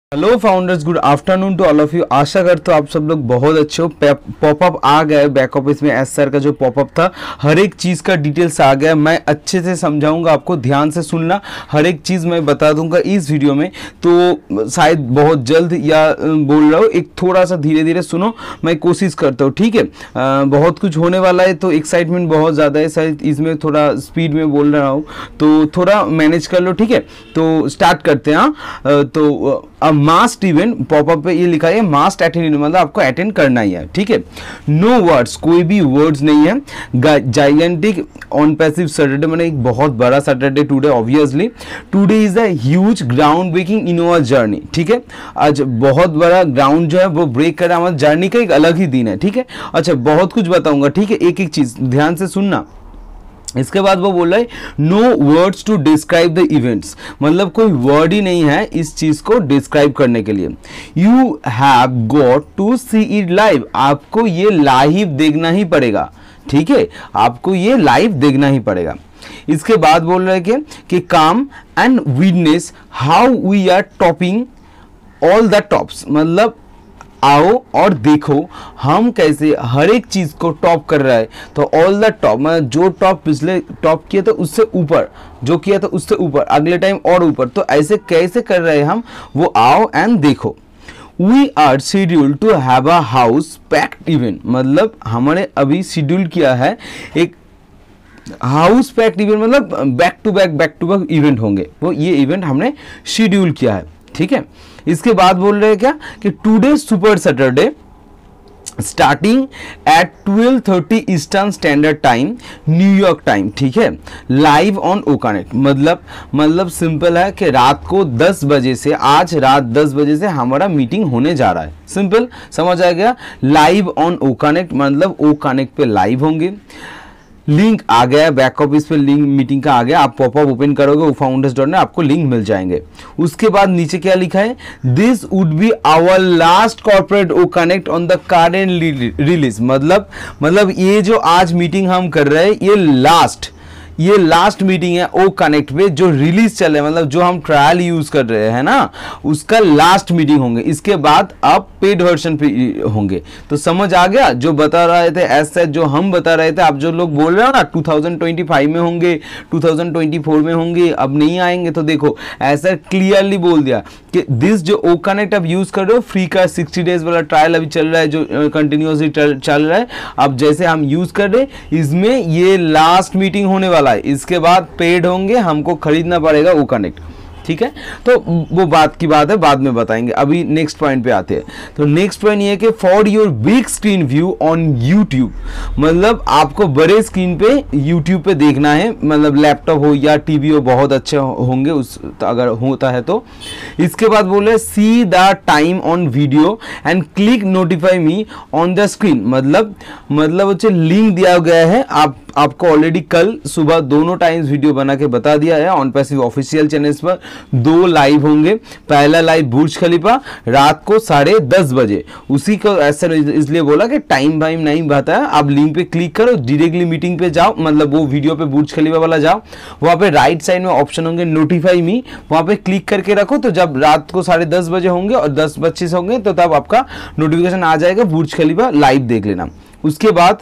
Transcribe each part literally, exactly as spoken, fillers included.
Hello founders, good afternoon to all of you. आशा करते हो आप सब लोग बहुत अच्छे हो। पॉपअप आ गया बैक ऑफिस में, एस सर का जो पॉपअप था हर एक चीज़ का डिटेल्स आ गया। मैं अच्छे से समझाऊंगा, आपको ध्यान से सुनना, हर एक चीज़ मैं बता दूंगा इस वीडियो में। तो शायद बहुत जल्द या बोल रहा हूँ, एक थोड़ा सा धीरे धीरे सुनो, मैं कोशिश करता हूँ, ठीक है। आ, बहुत कुछ होने वाला है तो एक्साइटमेंट बहुत ज़्यादा है, शायद इसमें थोड़ा स्पीड में बोल रहा हूँ तो थोड़ा मैनेज कर लो, ठीक है। तो स्टार्ट करते हैं। हाँ, तो मास्ट इवेंट पॉपअप पे ये लिखा है मास्ट अटेंड, मतलब आपको अटेंड करना ही है, ठीक है। नो वर्ड्स, कोई भी वर्ड्स नहीं है। जाइगेंटिक ऑन पैसिव सैटरडे, मैंने एक बहुत बड़ा Saturday today, obviously today is a huge ground breaking in our journey, ठीक है। आज बहुत बड़ा ग्राउंड जो है वो ब्रेक कर रहा है, हमारे जर्नी का एक अलग ही दिन है, ठीक है। अच्छा, बहुत कुछ बताऊंगा, ठीक है, एक एक चीज ध्यान से सुनना। इसके बाद वो बोल रहा है no words to describe the events, मतलब कोई वर्ड ही नहीं है इस चीज को डिस्क्राइब करने के लिए। You have got to see it live, आपको ये लाइव देखना ही पड़ेगा, ठीक है, आपको ये लाइव देखना ही पड़ेगा। इसके बाद बोल रहे हैं कि come and witness how we are topping all the tops, मतलब आओ और देखो हम कैसे हर एक चीज को टॉप कर रहा है। तो ऑल द टॉप, मतलब जो टॉप पिछले टॉप किया था उससे ऊपर, जो किया था उससे ऊपर, अगले टाइम और ऊपर, तो ऐसे कैसे कर रहे हैं हम, वो आओ एंड देखो। We are schedule to have a house packed event, मतलब हमने अभी शेड्यूल किया है एक हाउस पैक्ड इवेंट, मतलब back to back back to back event होंगे, वो ये इवेंट हमने शेड्यूल किया है, ठीक है। इसके बाद बोल रहे हैं क्या कि today super Saturday starting at twelve thirty Eastern Standard Time New York time, ठीक है, लाइव ऑन ओ कनेक्ट, मतलब मतलब सिंपल है कि रात को दस बजे से, आज रात दस बजे से हमारा मीटिंग होने जा रहा है, सिंपल समझ आ गया। लाइव ऑन ओ कनेक्ट, मतलब ओ कनेक्ट पे लाइव होंगे। लिंक आ गया बैक ऑफिस पे, लिंक मीटिंग का आ गया, आप पॉपअप ओपन करोगे फाउंडर्स डॉट नेट, आपको लिंक मिल जाएंगे। उसके बाद नीचे क्या लिखा है, this would be our last corporate O connect on the current release, मतलब मतलब ये जो आज मीटिंग हम कर रहे हैं ये लास्ट ये लास्ट मीटिंग है ओ कनेक्ट पे, जो रिलीज चल रहा है, मतलब जो हम ट्रायल यूज कर रहे हैं ना, उसका लास्ट मीटिंग होंगे। इसके बाद आप पेड वर्जन पे होंगे। तो समझ आ गया जो बता रहे थे, ऐसा जो हम बता रहे थे, आप जो लोग बोल रहे हो ना टू थाउजेंड ट्वेंटी फाइव में होंगे, टू थाउजेंड ट्वेंटी फोर में होंगे, अब नहीं आएंगे, तो देखो ऐसा क्लियरली बोल दिया कि दिस जो ओ कनेक्ट आप यूज कर रहे हो, फ्री का सिक्सटी डेज वाला ट्रायल अभी चल रहा है, जो कंटिन्यूसली चल रहा है, अब जैसे हम यूज कर रहे हैं इसमें ये लास्ट मीटिंग होने वाला है, इसके बाद पेड होंगे, हमको खरीदना पड़ेगा वो कनेक्ट, ठीक है। तो वो बात की बात है, बाद में बताएंगे, अभी नेक्स्ट पॉइंट पे आते हैं। तो नेक्स्ट पॉइंट ये है कि for your big screen view on YouTube, मतलब आपको बड़े स्क्रीन पे यूट्यूब पे देखना है, मतलब लैपटॉप हो या टीवी हो, बहुत अच्छे होंगे उस अगर होता है तो। इसके बाद बोले see the time on video and click notify me on the screen, मतलब मतलब उसे लिंक दिया गया है, आप आपको ऑलरेडी कल सुबह दोनों टाइम्स वीडियो बना के बता दिया है ऑन पैसिव ऑफिशियल चैनल्स पर। दो लाइव होंगे, पहला लाइव बुर्ज खलीफा रात को साढ़े दस बजे, उसी को ऐसा इसलिए बोला कि टाइम वाइम नहीं बताया, आप लिंक पे क्लिक करो, डायरेक्टली मीटिंग पे जाओ, मतलब वो वीडियो पे बुर्ज खलीफा वाला जाओ, वहां पे राइट साइड में ऑप्शन होंगे नोटिफाई मी, वहां पे क्लिक करके रखो, तो जब रात को साढ़े दस बजे होंगे और दस पच्चीस होंगे तो तब आपका नोटिफिकेशन आ जाएगा, बुर्ज खलीफा लाइव देख लेना। उसके बाद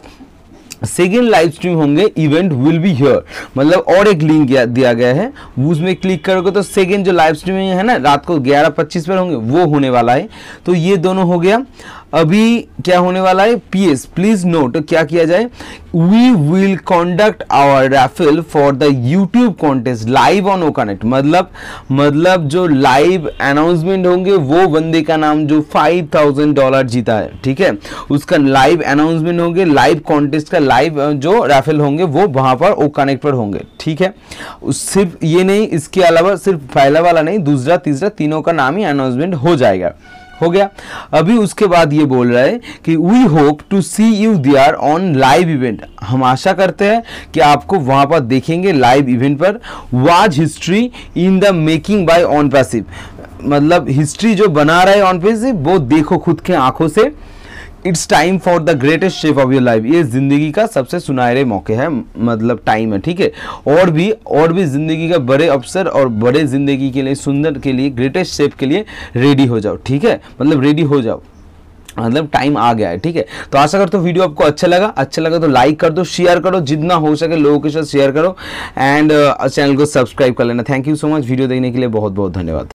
सेकेंड लाइव स्ट्रीम होंगे, इवेंट विल बी हियर, मतलब और एक लिंक दिया गया है, उसमें क्लिक करोगे तो सेकेंड जो लाइव स्ट्रीमिंग है ना रात को ग्यारह पच्चीस पर होंगे, वो होने वाला है। तो ये दोनों हो गया। अभी क्या होने वाला है, पीएस प्लीज नोट, तो क्या किया जाए, we will conduct our raffle for the YouTube contest live on O connect, मतलब मतलब जो लाइव अनाउंसमेंट होंगे, वो बंदे का नाम जो फाइव थाउजेंड डॉलर जीता है, ठीक है, उसका लाइव अनाउंसमेंट होंगे, लाइव कॉन्टेस्ट का लाइव जो रैफल होंगे वो वहां पर ओ कनेक्ट पर होंगे, ठीक है। सिर्फ ये नहीं, इसके अलावा सिर्फ पहला वाला नहीं, दूसरा तीसरा तीनों का नाम ही अनाउंसमेंट हो जाएगा, हो गया। अभी उसके बाद ये बोल रहा है कि we hope to see you there on live event, हम आशा करते हैं कि आपको वहां पर देखेंगे लाइव इवेंट पर। Watch history in the making by on passive, मतलब हिस्ट्री जो बना रहा है ऑन पैसिव वो देखो खुद के आंखों से। It's time for the greatest chef of your life. ये जिंदगी का सबसे सुनहरे मौके है, मतलब टाइम है, ठीक है। और भी और भी जिंदगी का बड़े अवसर और बड़े जिंदगी के लिए, सुंदर के लिए, ग्रेटेस्ट शेफ के लिए रेडी हो जाओ, ठीक है। मतलब रेडी हो जाओ, मतलब टाइम आ गया है, ठीक है। तो आशा करता हूँ वीडियो आपको अच्छा लगा। अच्छा लगा तो लाइक कर दो, शेयर करो, जितना हो सके लोगों के साथ शेयर करो, एंड चैनल को सब्सक्राइब कर लेना। Thank you so much. Video देखने के लिए बहुत बहुत धन्यवाद।